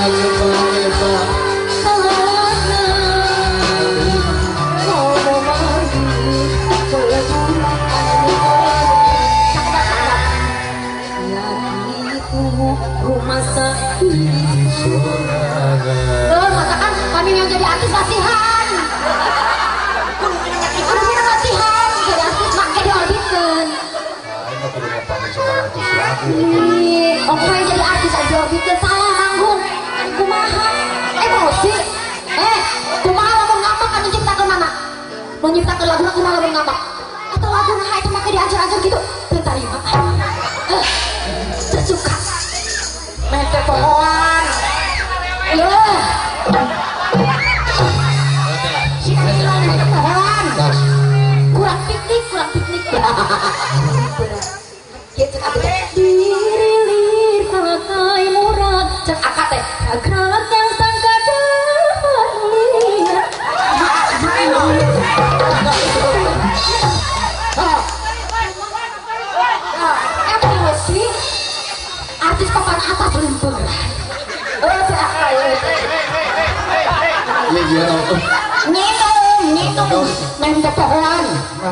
rumah sakit. Masakan kami yang jadi artis latihan. Kami latihan jadi artis makai diorbitkan. Oke jadi artis aja orbitkan salah manggung. Kumaha? Emosi. Kumaha lamun ngambek kan nyiptakeun mana? Mau nyiptakeun lagu kumaha lamun ngambek? Atau lagu nah itu make diajar-ajar gitu. Teu tarima. Tersuka. Mete pohoan. Kurang piknik. Gitu kabeh. Dirilir pakai murad. Cek akad teh. Agak yang sangka lihat. Emosi. Artis papan atas lempeng. Ngitung mende pohon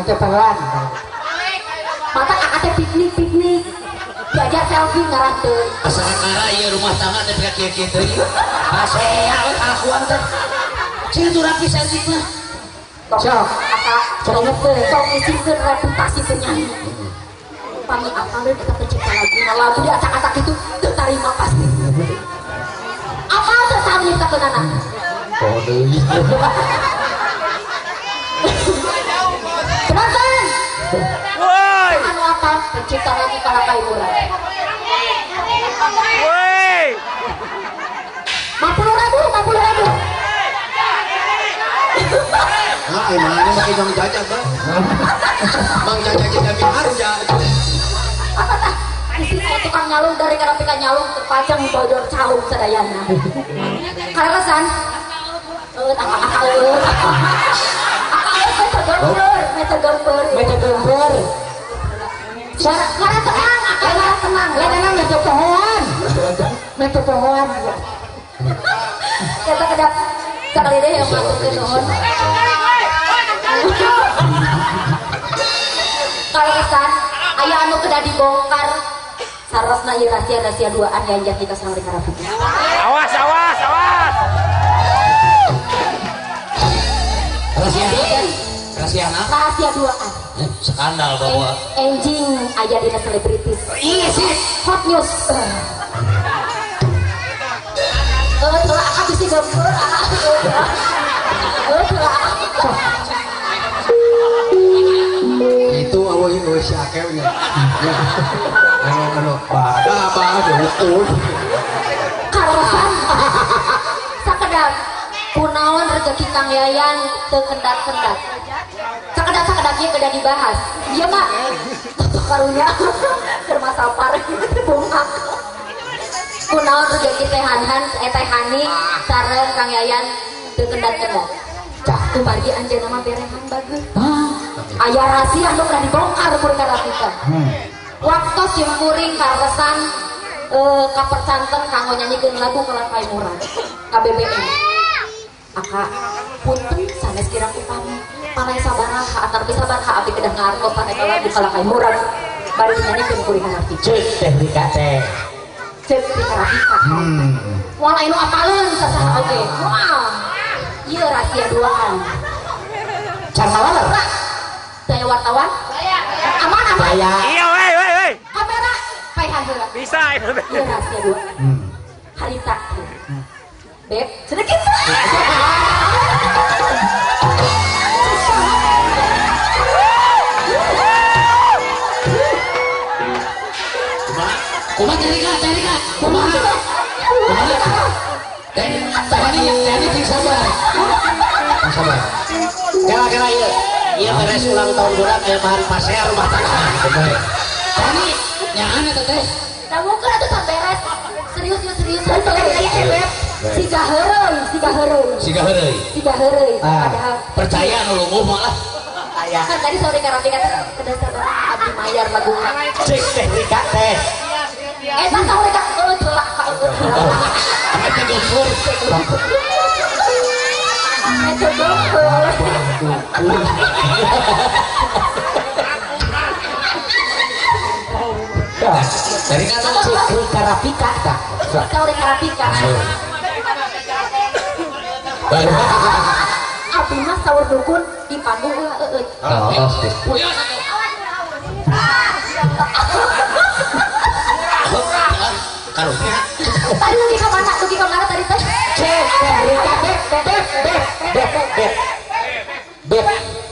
mata kakak piknik diajar selfie ngarateun asal-akara ieu rumah tangga teh kayak kieu teh aseang akuan teh sing itu rapi cantik mah sok kakak coba tong isikeun reputasi penyanyi pami apalin kita pencipta lagu di acak-acak itu teu tarima pasti apa teu saha nyiptakeun anak oh deui penonton woi anu apa pencipta lagu Kalakai Murad woi 50.000 nah emangnya pakai Bang Jaja Bang Bang Jaja jadi harja apa tah di sini aya tukang nyalung dari karapika nyalung terpajang bodor calung sadayana kaleresan meta gambar karena tenang lain meta pohon kita kedap sekali deh yang masuk ke pohon kalau kesan ayah anu kedah dibongkar sarosna ieu rahasia duaan yang jadi kita sama karapika awas rahasia duaan skandal bawa enjing aya dina selebritis iya sih hot news telah habis digambar itu awal itu si akewnya anu pada betul karosan sakedap kunaon rezeki Kang Yayan teu kendat-kendat sakedak ieu kedah dibahas ieu mah karunya keur masapar bongkak kunaon rezeki teh Hanhan teh Hani sareng Kang Yayan teu kendat-kendat cah kumargi anjeunna mah berehan bageus aya rahasia anu pernah dibongkar ku Karapika waktu sim kuring karesan kapercanten kanggo nyanyikeun lagu Kalakai Murad KBBM aka punten sanes kirang upami panai sabaraha atar bisa baraha abdi kedah ngartos panai lagu Kalakai Murad bari nyanyiikeun kuring Karapika cek Karapika teh cek Karapika wala anu apaleun sasaha oge wah ieu rahasia duaan can lawan saya wartawan aman iya woi kamera paehan heula bisa itu ieu rahasia duaan harita beb sedikit kumaha cari kak kumaha tadi sabar kira-kira iya beres ulang tahun bulan kayak bahan pasea rumah tangga tadi nyangan itu teh nah mungkin itu tak beres serius beb siga heureuy padahal percaya nu lungguh malah kan tadi sore Karapika teh kedah sabaraha abdi mayar lagu cek teh Rika teh eta saureka telak ka Amit Jepur. Itu dokter. Dari kata Cikri Karapika tak? Sauri Karapika. Abdi mah saur dukun di panggung eueuh. Karunya. Tadi lagi ke mana? Lagi ke mana tadi teh? Beb.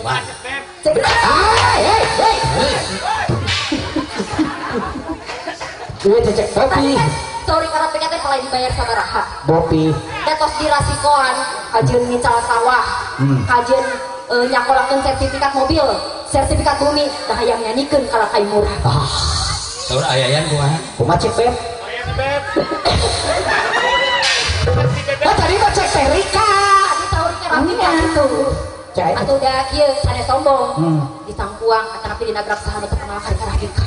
Gue cecek Bopi. Sorry karena PKT mulai dibayar sama Raha. Bopi. Datos dirasikoan, kajian ngical sawah, kajian nyakolakeun sertifikat mobil, sertifikat bumi, dah hayang nyanyikeun kalau kai murah. Saur ayayan kumaha cek Beb? Oh tadi mah cek Perika. Tadi saur keramika gitu. Atau udah kieu sana sombong. Di Tangkuang atau tapi di Nagrag saha nu terkenal kari Karapika.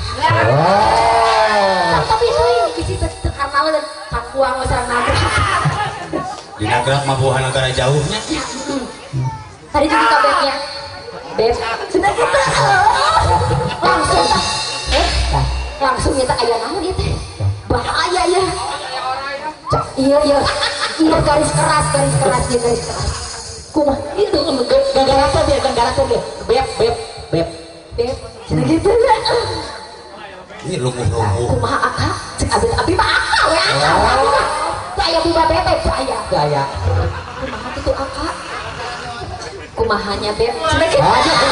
Tapi euy bisi terkenal dan Tangkuang sareng Nagrag. Di Nagrag mah buah negara jauhnya. Tadi juga kabelnya. Beb, sudah kita langsung langsung kita aya naon ieu teh. Bahaya ya. Iya garis keras ya garis keras. Kumaha itu Gara-gara tuh dia. Beb. Cenah gitu ya. Ini lumpuh. Kumaha akak? Cek abi mah akak we akak. Teu aya buba bebek teu aya. Kumaha kitu akak? Kumahanya Beb? Cenah gitu.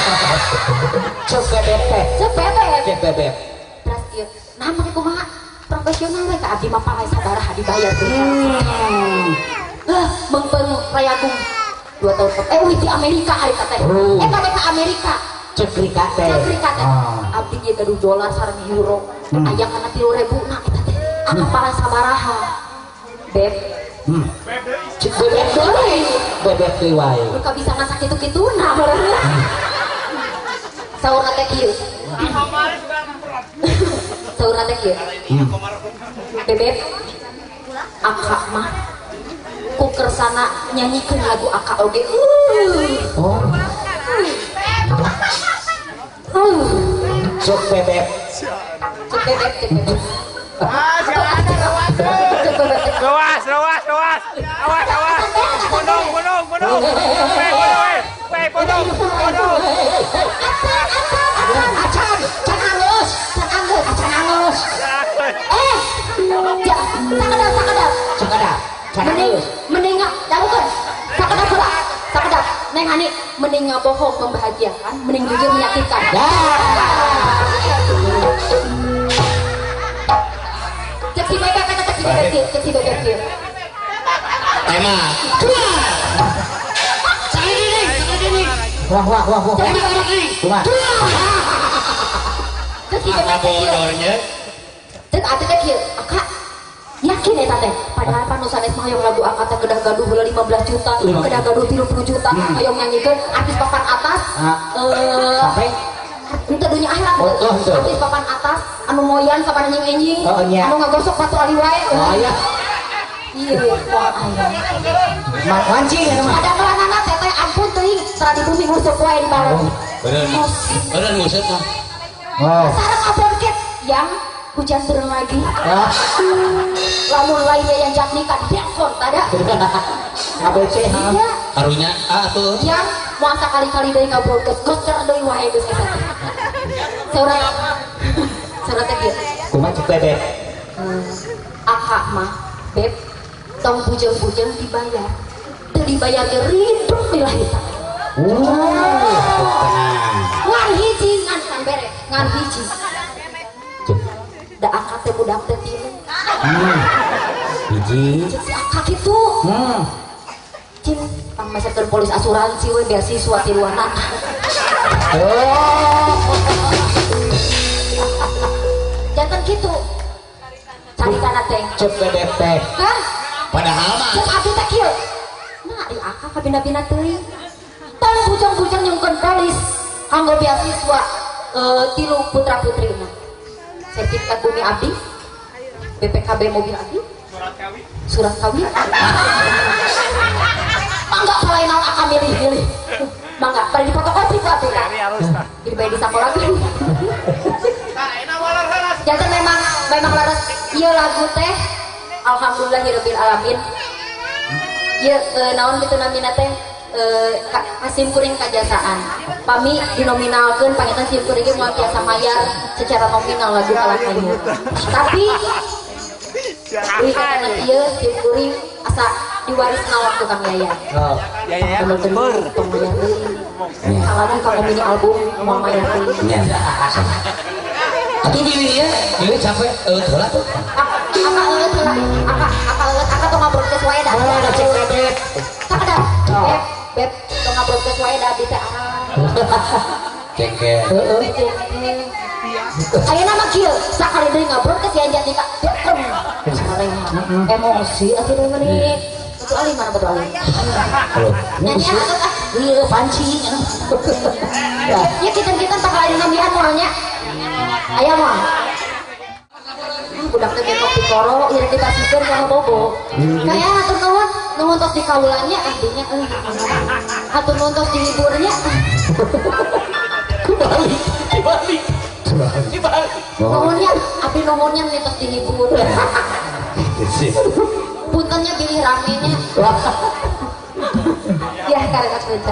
Cek bebek. Terus ieu nah make kumaha? Profesional we ka abdi mah palai sabaraha dibayar teh. Mengpeung rayagung 2 tahun di Amerika ari teh. Eta ke Amerika. Cekrika teh. Abdi ieu gaduh dolar sareng euro. Aya kana 3.000 na eta teh. Aka palai sabaraha. Beb. Cek bebek deui wae. Muka bisa masak kitu-kituna meureun. Saurna teh kieu. Saurna teh kieu. Bebek. Akak mah ku kersana nyanyikan lagu akak oge. Cek bebek. Lawas. Awas. Bodong. Bodong. Can angus. Mending dahukeun. Sakedap. Neng Hani mending ngabohong membahagiakan, mending jujur menyakitkan. Cek si bebek kieu. Tema. Wah. Kumaha? Cek si bebek kieu. Cek atuh teh kieu. Akak yakin eta teh padahal panusanes mah hoyong lagu akak teh kedah gaduh heula 15 juta, kedah gaduh 30 juta, hoyong nyanyiikeun artis papan atas. Sampai Itu dunia akhirat. Artis papan atas anu moyan kapan anjing-anjing. Anu ngagosok batu ali wae. Iya, moal aya. Mak wancing eta mah. Ada melanana teteh ampun teuing, tara di bumi ngusuk wae di bawah. Bener ngusut mah. Sareng abangket yang hujan turun lagi. Lamun lainnya yang jak nikah diakon tada. ABC Iya. karunya atuh. Yang mau kali-kali deui ka broadcast gocer deui wae geus eta. Saura teh kieu. Kumaha cek bebek? Akak mah Beb tong bujang-bujang dibayar. Teu dibayar ge riduk billahi taala. Ngan hiji ngan kan bere, ngan hiji. Da akak teh budak teh tilu. Hiji. Si akak itu. Cing, pamasakeun polis asuransi we beasiswa tiluanan. Jantan kitu. Carikana teh. Cek bebek teh. Hah? Padahal mah Cek abdi teh kieu. Nah, di akak kabina-bina teuing. Tong bujang-bujang nyungkeun polis kanggo beasiswa tilu putra-putrina. Sertifikat bumi abdi, BPKB mobil abdi, Surat kawin. Mangga kalau yang akan milih. Mangga pada di fotokopi kok tuh kan. Jadi bayi di sekolah lagi. Jadi memang laras iya lagu teh. Alhamdulillahirabbil alamin. Iya naon kitu namina teh kasim kuring kajasaan. Pami dinominalkeun pangetan sim kuring ge moal tiasa mayar secara nominal lagu kalakayu. Tapi Wih katanya iya sim kuring asa diwarisna waktu Kang Yayan. Oh. Ya. Tong mayar deui. Salahnya kalau mini album mau mayar deui. Iya. Atuh pilih ya, pilih capek heula tuh. Aka tuh ngabrokes wae dah. Sakedap. Beb, tuh ngabrokes wae dah bisa. Keke. Ayeuna mah kieu, sakali deui ngabrokes ya jadi Kak. Emosi atuh deui. Betul ali mana betul ali. Nyanyi ieu panci. Ya kita tak lain nambihan moalnya. Aya mah. Budak teh bekok dikoro ieu dipasikeun ka bobo. Kaya atur nuhun tos dikawulannya artinya atur nuhun tos dihiburnya. Dibalik. Nuhunnya abi nuhunnya nih tos dihibur. Puntennya pilih ramenya. Ya karena kerja.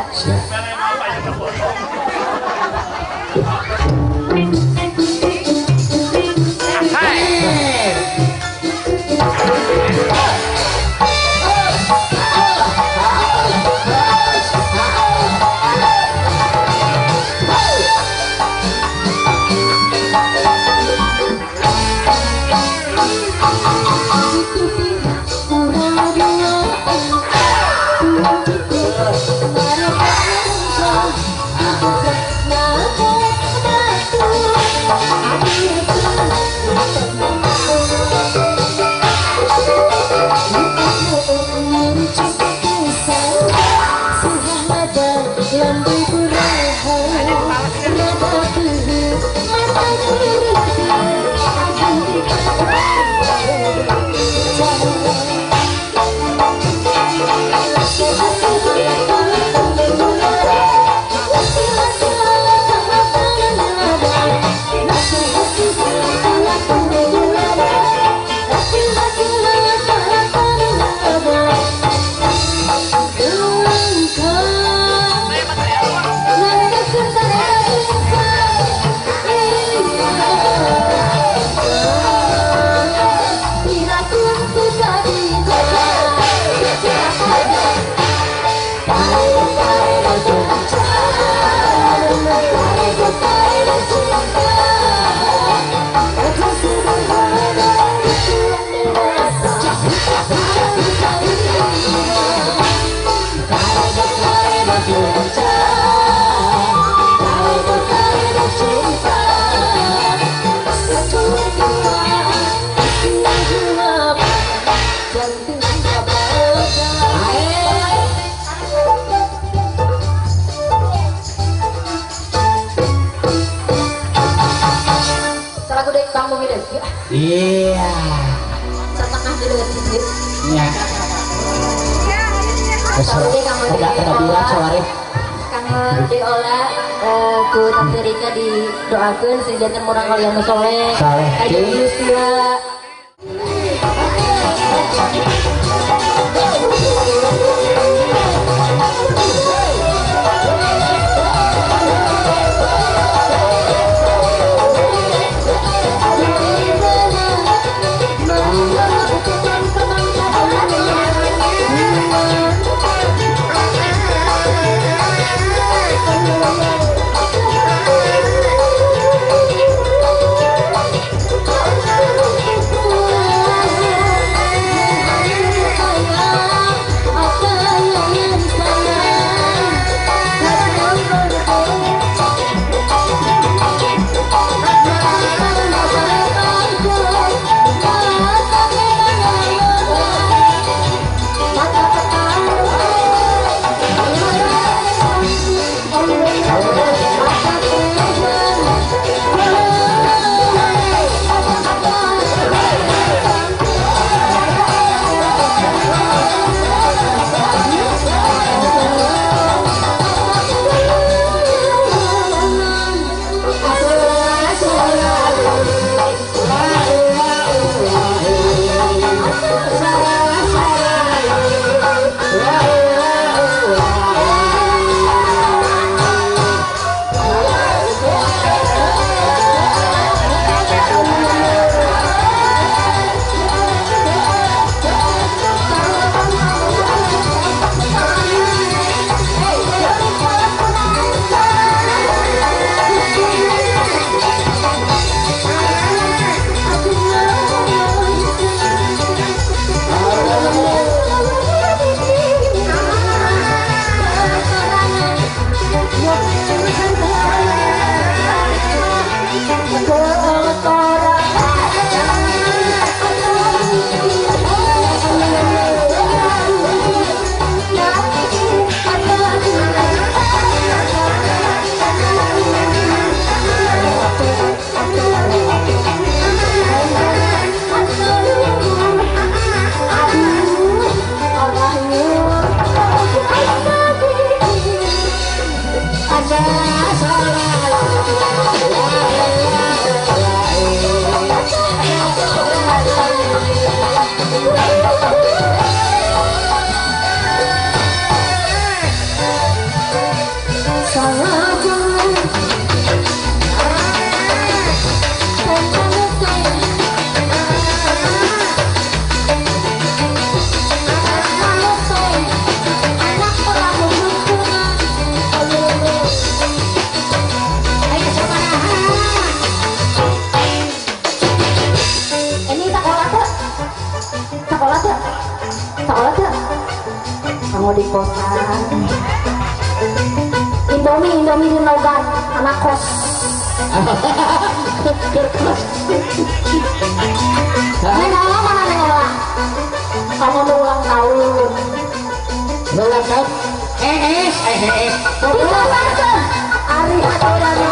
Iya. Setengah dulu sedikit. Iya. Besok ada bila sore. Kang diolah ku Tante Rika didoakeun sing janten murang kalian soleh. Soleh. Aya Yusua. Sekolah tuh. Sekolah tuh. Kamu di kosan. Indomie di Logan, anak kos. Nengolah mana nengolah? Kamu udah ulang tahun. Ulang tahun. Kita pasang. Ari Hatorana.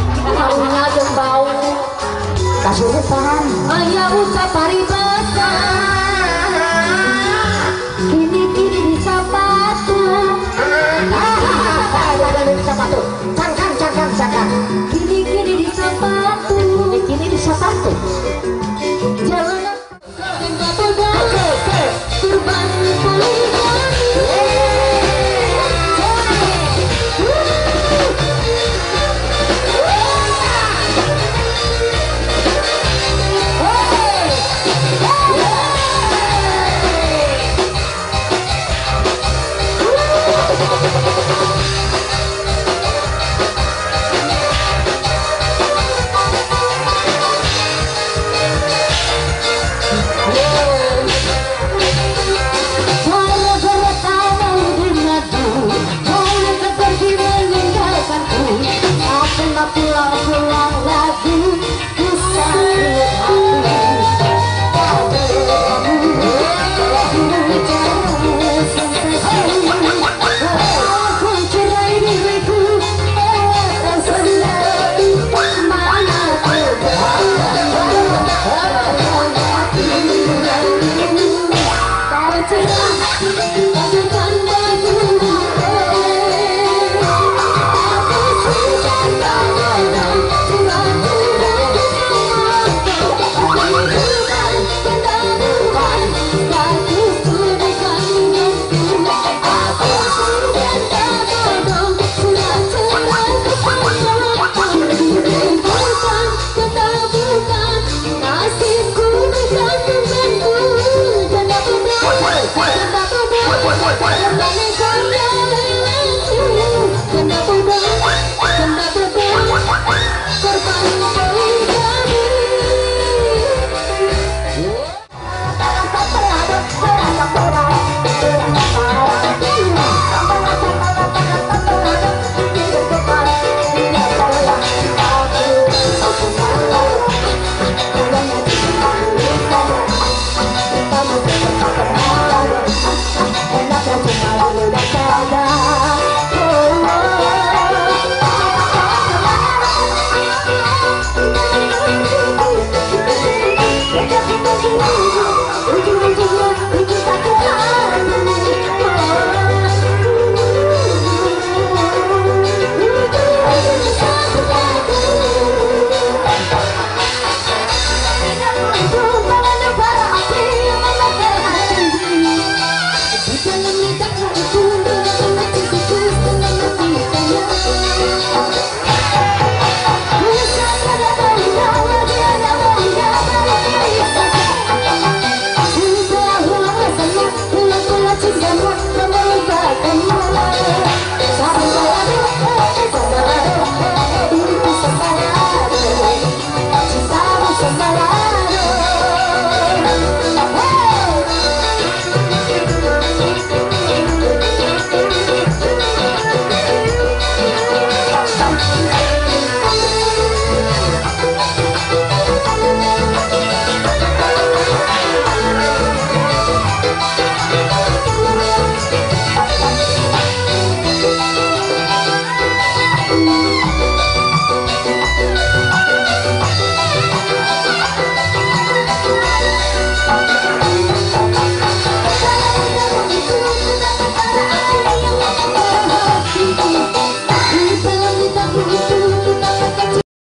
Kasurupan ayah ucap paribasa